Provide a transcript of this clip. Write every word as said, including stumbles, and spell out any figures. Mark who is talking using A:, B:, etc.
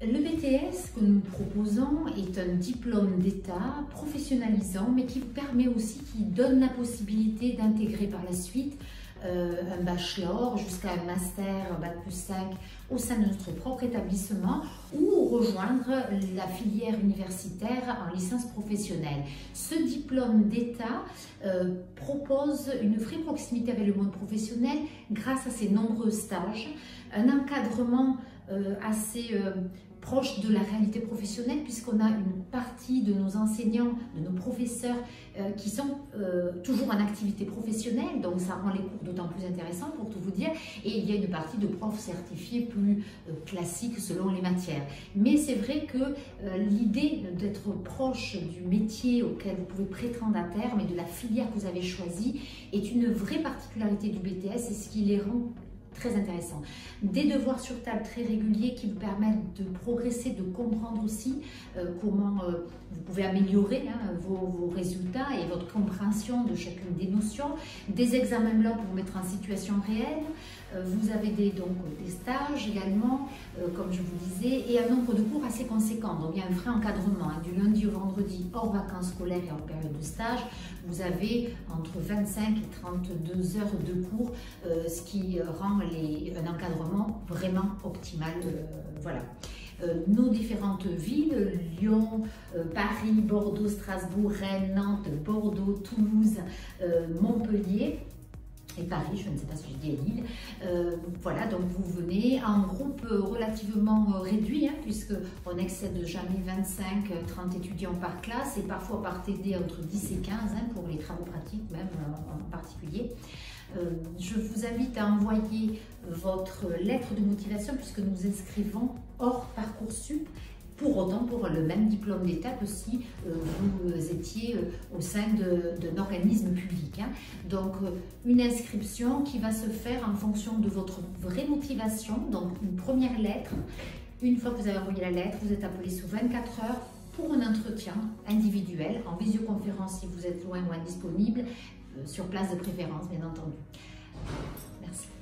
A: Le B T S que nous proposons est un diplôme d'État professionnalisant, mais qui permet aussi, qui donne la possibilité d'intégrer par la suite euh, un bachelor jusqu'à un master, un bac plus cinq au sein de notre propre établissement ou rejoindre la filière universitaire en licence professionnelle. Ce diplôme d'État euh, propose une vraie proximité avec le monde professionnel grâce à ses nombreux stages, un encadrement euh, assez euh, proche de la réalité professionnelle, puisqu'on a une partie de nos enseignants, de nos professeurs euh, qui sont euh, toujours en activité professionnelle, donc ça rend les cours d'autant plus intéressants pour tout vous dire, et il y a une partie de profs certifiés plus euh, classiques selon les matières. Mais c'est vrai que euh, l'idée d'être proche du métier auquel vous pouvez prétendre à terme et de la filière que vous avez choisie est une vraie particularité du B T S et ce qui les rend très intéressant. Des devoirs sur table très réguliers qui vous permettent de progresser, de comprendre aussi euh, comment euh, vous pouvez améliorer hein, vos, vos résultats et votre compréhension de chacune des notions. Des examens blancs pour vous mettre en situation réelle. Euh, vous avez des, donc, des stages également, euh, comme je vous disais, et un nombre de cours assez conséquent. Donc il y a un vrai encadrement hein, du lundi au vendredi hors vacances scolaires et hors période de stage. Vous avez entre vingt-cinq et trente-deux heures de cours, euh, ce qui rend les, un encadrement vraiment optimal. Euh, voilà. Euh, nos différentes villes, Lyon, euh, Paris, Bordeaux, Strasbourg, Rennes, Nantes, Bordeaux, Toulouse, euh, Montpellier et Paris, je ne sais pas si j'ai dit à Lille. Euh, voilà, donc vous venez en groupe relativement réduit, hein, puisqu'on n'excède jamais vingt-cinq à trente étudiants par classe et parfois par T D entre dix et quinze hein, pour les travaux pratiques même en, en particulier. Euh, je vous invite à envoyer votre lettre de motivation puisque nous inscrivons hors Parcoursup. Pour autant, pour le même diplôme d'État que si euh, vous étiez euh, au sein d'un organisme public. Hein. Donc, euh, une inscription qui va se faire en fonction de votre vraie motivation. Donc, une première lettre. Une fois que vous avez envoyé la lettre, vous êtes appelé sous vingt-quatre heures pour un entretien individuel, en visioconférence si vous êtes loin ou indisponible, euh, sur place de préférence, bien entendu. Merci.